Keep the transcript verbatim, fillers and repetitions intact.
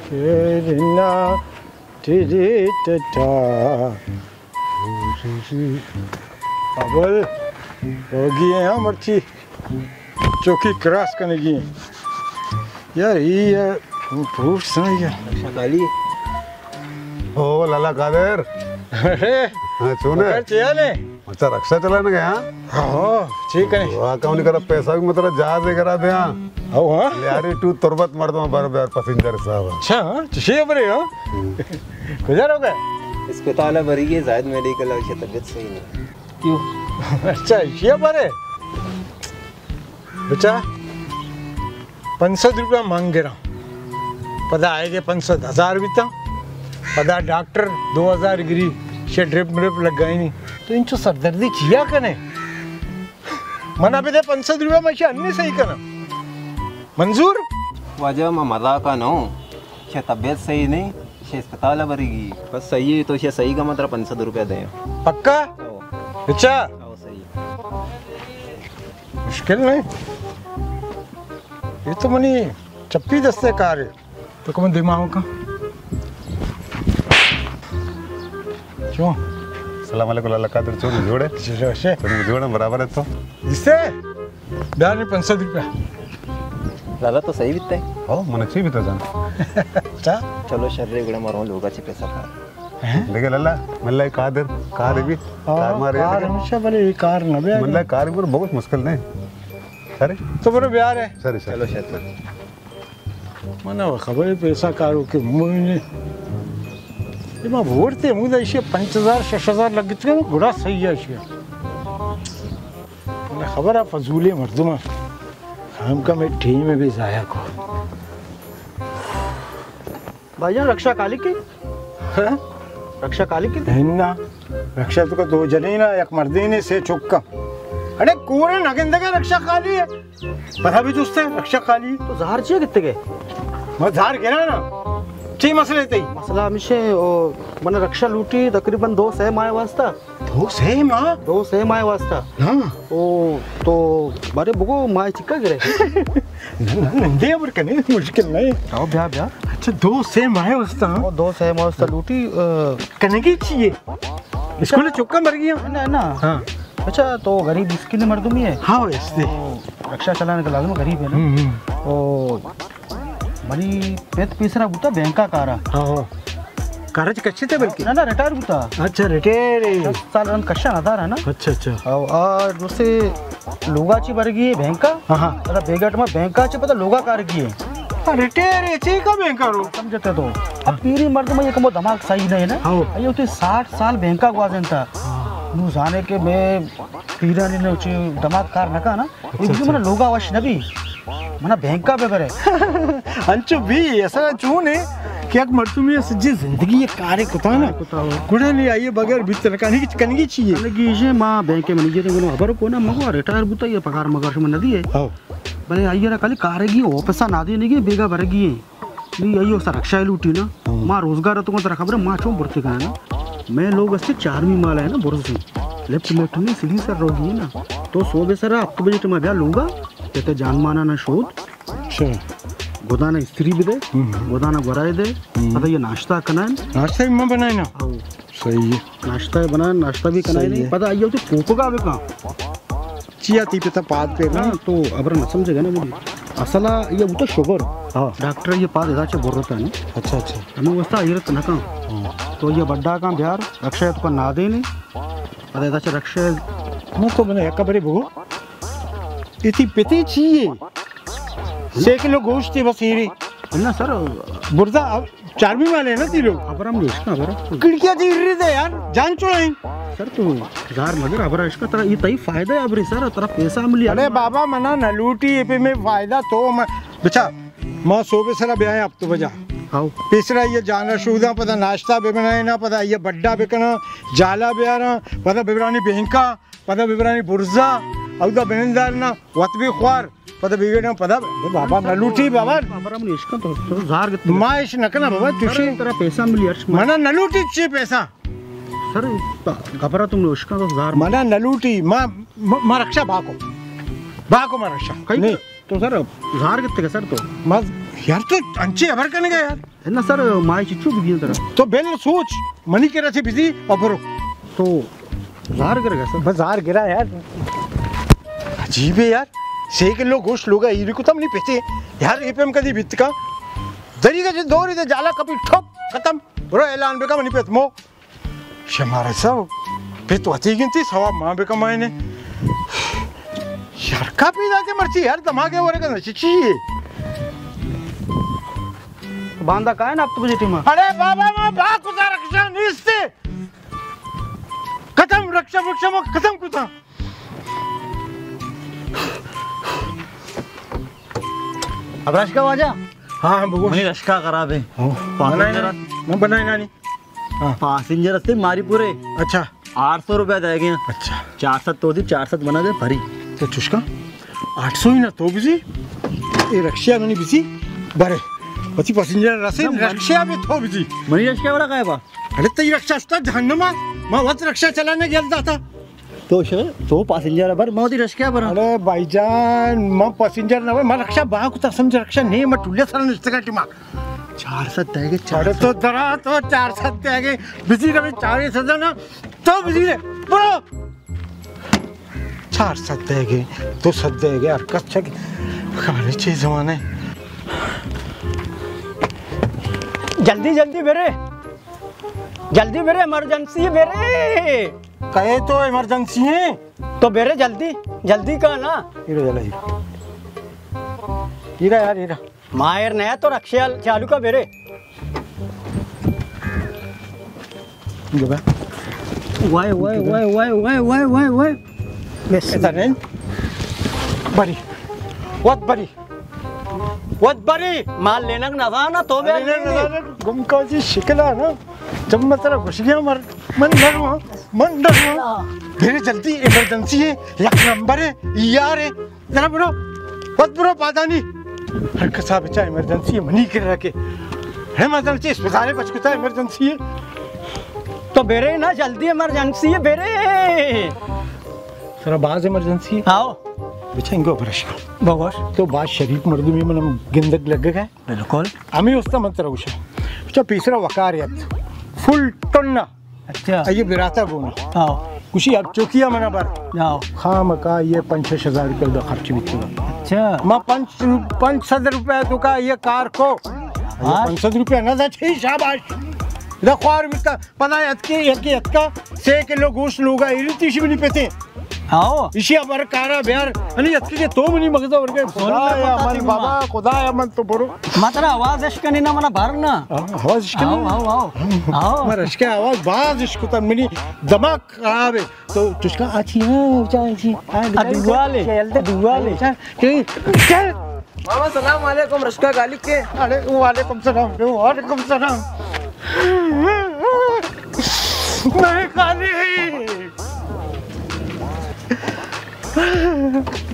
शेरना तेरे टटा अबल होगी है हम अर्ची चौकी क्रॉस करने की यार ये पूछ सुन यार शकाली ओ लाला कादर अरे हाँ चुने चले अच्छा रक्षा चलाने गया हाँ ठीक है वाह कौन करा पैसा भी मतलब जहाज से करा दिया हाँ हाँ यारी टू तुरबत मर दो बार बार पैसेंजर साहब अच्छा हाँ चुशिया बरे हाँ गुजार हो गए अस्पताल भरी है जायद मेडिकल है तबीयत सही नहीं क्यों अच्छा ये बरे बच्चा पंसद रुपया मांग रहा पता आएगा पंसद हजार बीता पता डॉक्टर दो हजार गिरी शे ड्रिप ड्रिप लग गई नहीं तो इनको सरदर्दी किया कने मना पे दे पंसद रुपया में अन्य सही करना मंजूर वजह में मजाक का ना शे तबीयत सही नहीं शे अस्पताल भरेगी बस सही है तो शे सही का मतलब पंसद रुपया दें पक्का अच्छा आओ सही मुश्किल नहीं ये तो मनी चप्पी दस्ते कार है तो कम दिमाग का क्यों सलाम वालेकुम लाला कादर चोरी जोड़े से तुम जोड़े बराबर है तो इससे ब्याह में पंसद रुपया लाला तो सही बिकता है ओ मन अच्छी भी तो जान अच्छा चलो शर्रे गुड़ा मारो लोग अच्छे पैसा खा देखे लाला मल्ला कादर कार भी कार मारे कार हमेशा वाले कार न ब्याह मल्ला कार भी बहुत मुश्किल नहीं अरे तो बरो ब्याह है सरी चलो सरी शर्त मना खबर है पैसा कारो के मुझे ये मां भोरते मुझे ऐसे पाँच हजार छह हजार लग गए गुड़ा सही है ऐसे मुझे खबर है फजूले मर्दुमा हम का मैं टीम में भी जाया को भाईजान रक्षा काली की हैं रक्षा काली की ना रक्षा तो दो जने ना एक मर्दे ने से चुक्का अरे कोरे नगिंदा का रक्षा काली है पता भी तुझसे रक्षा काली तो जहर चाहिए कितने के मैं धार गिरा ना ची मसले थे मसला हमेशा मैंने रक्षा लूटी तकरीबन दो सह माह वास्ता दो से माँ दो सह माह वास्ता हाँ ओ तो बारे बुगो माह चिक्का गिरे नंदे पर कने मुश्किल नहीं आओ ब्याह ब्याह अच्छा दो से माए वस्ता ओ दो सह माह वास्ता लूटी कने की चाहिए स्कूल चुक्का मर गया ना ना हाँ अच्छा तो गरीब इसके लिए मर्दूमी है हाँ वैसे रक्षा चलाने का लाजम गरीब है ना ओ मनी पेट पीसरा बुता बैंका कारा हाँ कारज कच्चे थे बल्कि ना ना रिटायर बुता अच्छा रिटेयर दस साल रन कशा ना था ना अच्छा अच्छा आओ और दूसरे लोगाची बरगी बैंका हाँ हाँ अरे बेगट में बैंकाचे पता लोगा कार की है रिटेयर है ची का बैंक करो समझते तो अब पीरी मर्द में ये कमो दिमाग सही नहीं है ना ये उते साठ साल बैंका ग्वाजन था नु जाने के मैं पीरा ने उचे दिमाग कार नका ना एक मन लोगा वश नबी मना बैंका पे करे अंचु भी ऐसा चून है क्या मर्तु में सज्जी जिंदगी ये कार्य कुता ना गुड़ा ले आइए बगैर भीतर कनी की कनी चाहिए लगी जे मां बैंक में नहीं जे खबर को ना मगो रिटायर बुता ये पगार मगर में नदी है हां भले आइए रा खाली कारेगी ओ पैसा ना दे नहीं बेगा भरगी नी आइयो सा रक्षा लूटी ना मां रोजगार तो को खबर मां चो बुरते का ना मैं लोग अस्ते चारवी माल है ना बुरस लेफ्ट में ठने सीधी सर रोगी ना तो सो बेसरा अब तो बजट में ब्या लूंगा ते जान माना ना शोध अच्छा गोदाना स्त्री भी दे गोदाना गोराए दे पता ये नाश्ता कनान नाश्ता भी मैं बनाए ना आओ सही है नाश्ता बना नाश्ता भी कनाए नहीं पता आइयो तो कोको का बे का चिया ती पे पाद पे ना तो अबर न समझेगा ना मुझे असला ये वो तो शुगर हाँ डॉक्टर ये पाद इदाचे बोलता है ना अच्छा अच्छा हमें वस्ता आयरत न का तो ये बड्डा का बिहार रक्षा तो ना दे नहीं पता इदाचे रक्षा मुको मैंने एक बड़ी भगो इतनी पिते चाहिए छह किलो गोश्त थी बस हीरी ना सर बुर्दा अब चारवी वाले ना ती लोग अबर हम इसका अबर खिड़कियां दी रही थे यार जान चुड़ाई सर तो जार मगर अबर इसका तरह ये तई फायदा है अबरी सर तरह पैसा मिली अरे बाबा मना न लूटी ये पे में फायदा तो मैं बचा मां सोबे सरा ब्याह अब तो बजा आओ तीसरा ये जाना शुदा पता नाश्ता भी बनाए ना पता ये बड्डा बिकना जाला ब्याना पता बिबरानी बैंका पता बिबरानी बुर्जा औदा बेनदार ना वत भी ख्वार पता बिगड़ना पता बाबा न लूटी बाबा अबर हम इसका तो जार माइश नकना बाबा तुझे तरह पैसा मिली अर्श मना न लूटी चे पैसा सर घबरा तुमने उसका तो जार मना न लूटी मां मां रक्षा बाको बाको मां रक्षा नहीं तो सर जार कितने का सर तो मत यार तो अंचे अबर करने का यार है ना सर माय चिच्चू भी दिया तरह तो बेल सोच मनी के रसी बिजी और तो जार कर गया सर बाजार गिरा यार अजीब है यार छह किलो गोश्त लोगा ये को तम नहीं पेते यार एपीएम कदी बित का दरी का जो दो रीते जाला कभी ठोक खत्म ब्रो ऐलान बेका मनी पेत मो शमारा सब पेत वाती गिनती सवा मां बेका मायने यार का पी जाके मर्ची यार दमागे वरे का नचिची बांधा का है ना आप तो बजे टीमा अरे बाबा मां बा कुदा रक्षा निस्ते खत्म रक्षा रक्षा में खत्म कुदा अब रश्का वाजा हाँ बगो मनी रश्का करा बे बनाए मैं बनाए ना नहीं पैसेंजर से मारी पूरे अच्छा आठ सौ रुपया दे गए अच्छा चार सौ तो दी चार सौ बना दे भरी तो चुस्का आठ सौ ही ना तो बिजी ये रक्षा में नहीं बिजी बरे पति पैसेंजर रसे रक्षा में तो बिजी मनी रश्का वाला काय बा अरे तो ये रक्षा स्टा जहन्नमा मैं वत रक्षा चलाने गया था तो शे तो पैसेंजर भर मोदी रश्का बना अरे भाईजान मैं पैसेंजर ना मैं रक्षा बाग तो समझ रक्षा नहीं मैं टुल्ले सारा निश्चित का टिमा चार सौ दे गए अरे तो दरा तो चार सत्य आगे बिजी रहे चार सदा ना तो बिजी रहे बरो चार सत्य आगे तो सत्य आगे यार कच्चा की खाने चाहिए जमाने जल्दी जल्दी मेरे जल्दी मेरे इमरजेंसी है मेरे कहे तो इमरजेंसी है तो मेरे जल्दी जल्दी का ना हीरो जला हीरो हीरा यार हीरा मायर नया तो रक्षा चालू का मेरे वाई वाई वाई वाई वाई वाई वाई वाई ऐसा नहीं बड़ी बहुत बड़ी बहुत बड़ी माल लेना ना था ना तो मैं गुमका जी शिकला ना जब मैं तेरा घुस गया मर मन डरवा मन डरवा मेरी जल्दी इमरजेंसी है एक नंबर है यार है जरा बरो बहुत बरो पादानी हर कसा बच्चा इमरजेंसी है मनी कर रखे है इमरजेंसी अस्पताल बच कुता इमरजेंसी है तो बेरे ना जल्दी इमरजेंसी है बेरे सर बाज इमरजेंसी है आओ बिछाएंगे ब्रश बगोश तो बात शरीफ मर्दू में मन गिंदक लग गया बिल्कुल आम्ही उसका मंत्र उशा अच्छा तीसरा वकारियत फुल टन्ना अच्छा ये बिराता गुना आओ कुशी अब चौकिया मना पर जाओ खाम का ये पाँच छः हजार रुपये का खर्च भी किया अच्छा मैं पाँच पाँच सौ रुपये तो का ये कार को पाँच सौ रुपये ना था छः शाबाश रखवार भी का पता है अतके यके अतका छः किलो गोश्त लोगा इरतीश भी नहीं पेते आओ इसी अबर कारा बिहार अनी अतके के तो मनी मगजा वर्गे खुदाया मन बाबा खुदाया मन तो बरो मात्र आवाज इसका ना मना भरना आवाज इसके आओ आओ आओ आओ मर इसके आवाज बाज इसको तो मनी दिमाग खराब है तो तुझका अच्छी है चाची दुआ ले दुआ ले चल चल मामा सलाम वालेकुम रश्का गालिक के अरे वालेकुम सलाम वालेकुम सलाम नहीं खाली